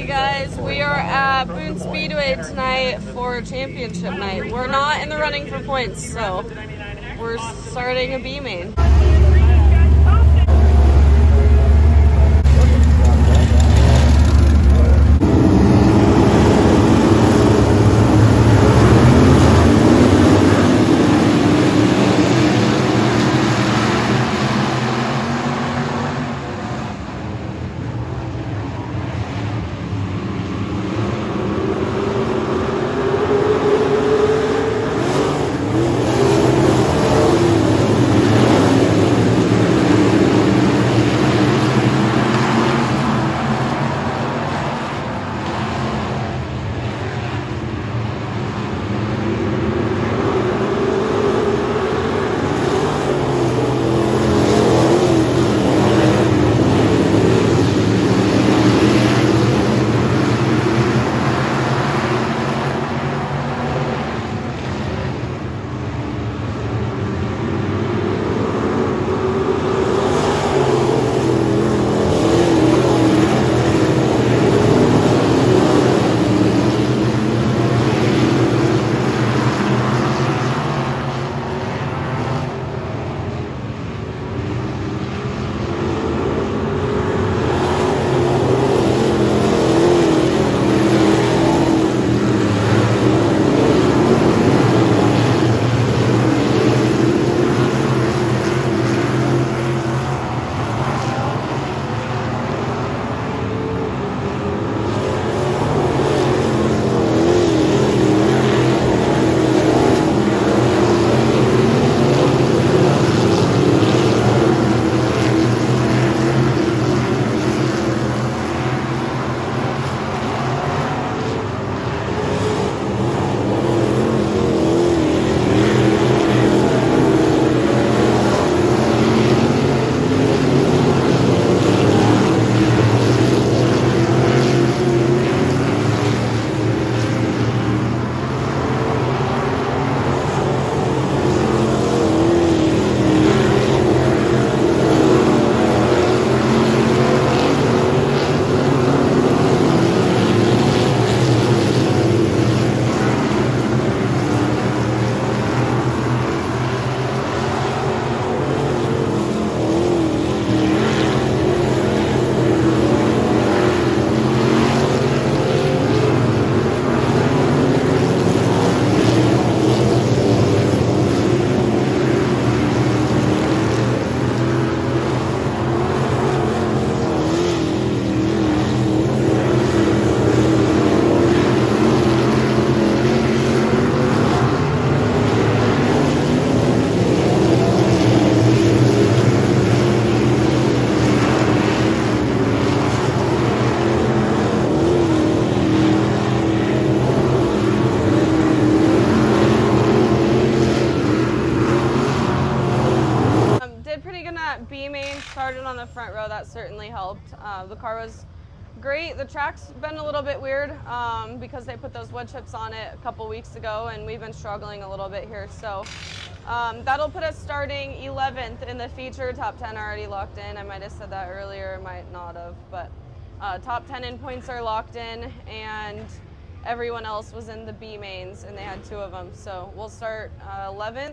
Guys, we are at Boone Speedway tonight for championship night. We're not in the running for points, so we're starting a B main. B main, started on the front row. That certainly helped. The car was great. The track's been a little bit weird because they put those wood chips on it a couple weeks ago, and we've been struggling a little bit here. So that'll put us starting 11th in the feature. Top 10 already locked in. I might have said that earlier, might not have, but top 10 in points are locked in, and everyone else was in the B mains, and they had 2 of them. So we'll start 11th.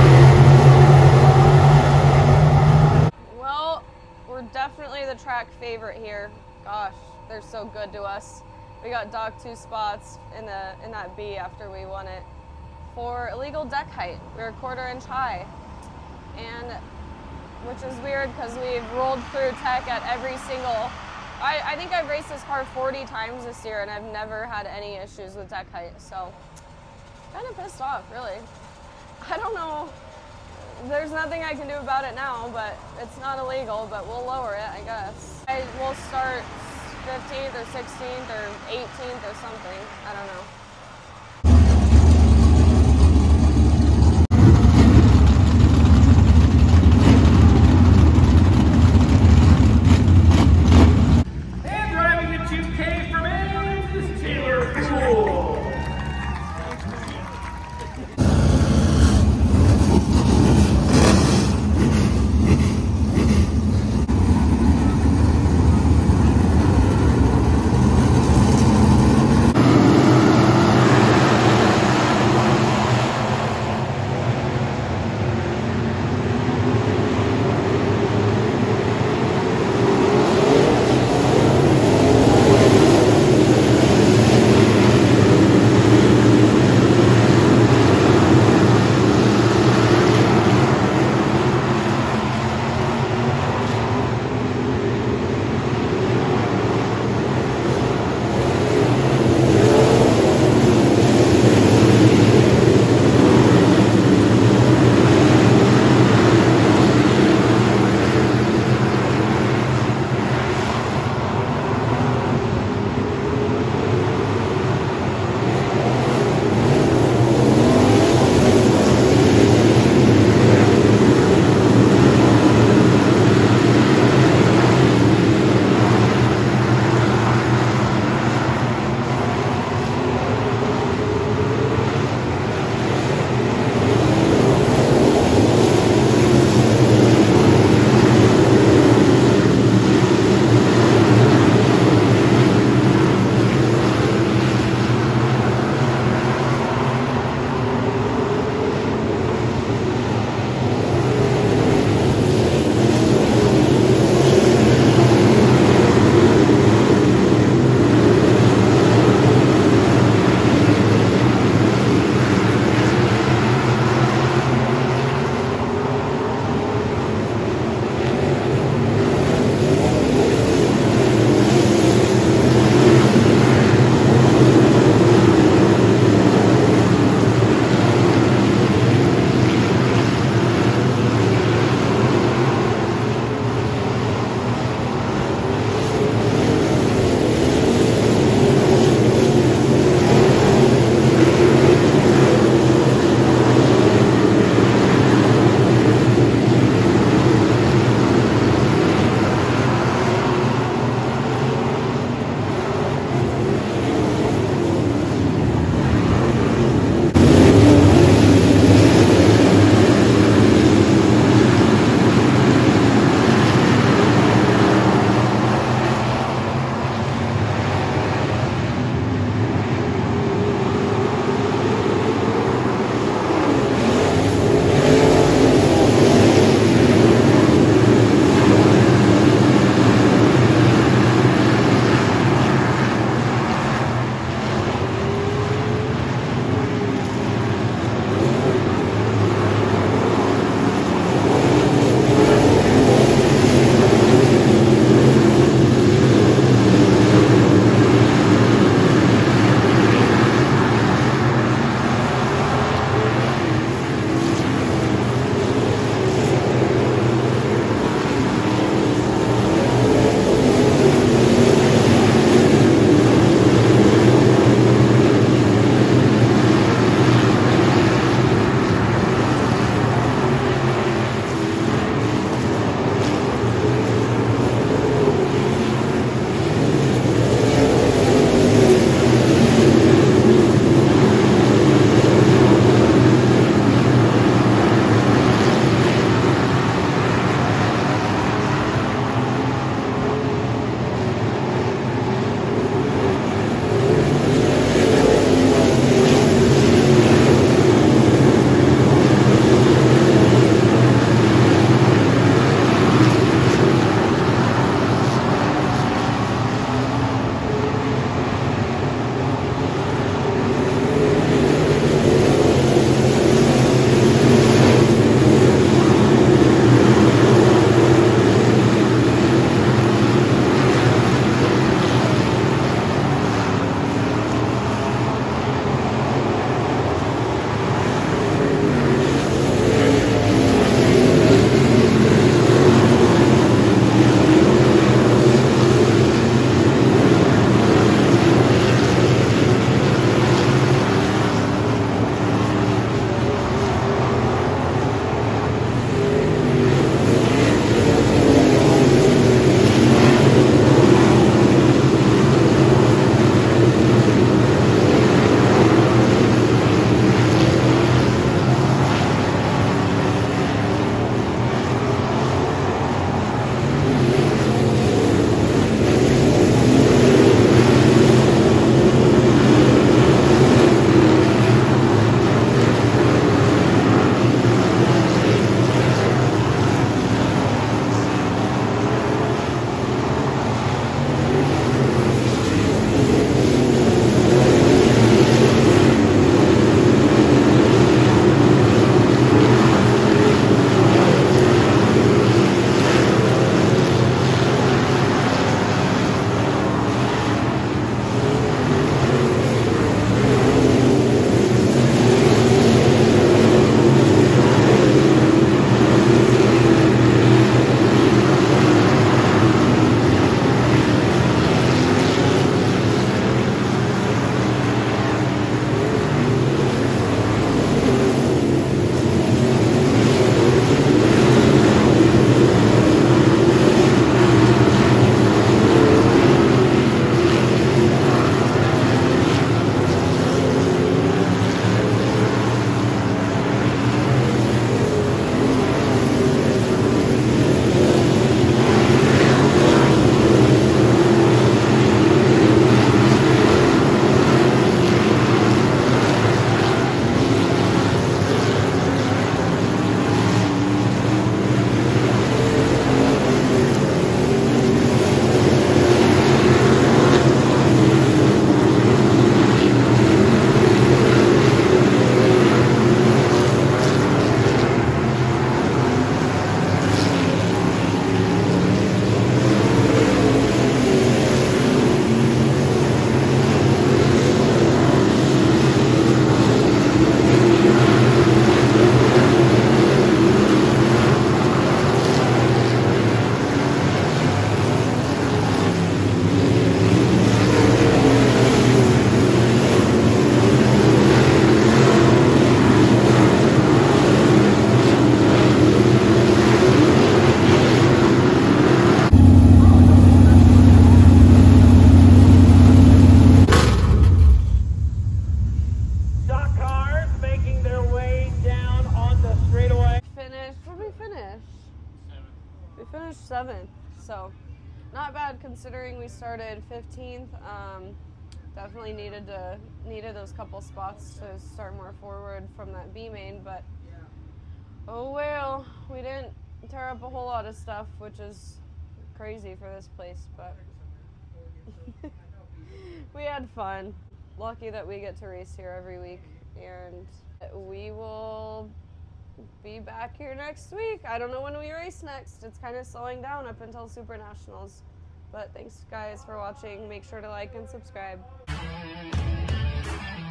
Well, we're definitely the track favorite here. Gosh, they're so good to us. We got docked 2 spots in that B after we won it for illegal deck height. We were 1/4 inch high, and which is weird because we've rolled through tech at every single. I think I've raced this car 40 times this year, and I've never had any issues with deck height. So, kind of pissed off, really. I don't know. There's nothing I can do about it now, but it's not illegal, but we'll lower it, I guess. We'll start 15th or 16th or 18th or something. I don't know. We finished 7th, so not bad considering we started 15th. Definitely needed those couple spots to start more forward from that B main, but oh well, we didn't tear up a whole lot of stuff, which is crazy for this place, but we had fun. Lucky that we get to race here every week, and we will be back here next week. I don't know when we race next. It's kind of slowing down up until Super Nationals. But thanks guys for watching. Make sure to like and subscribe.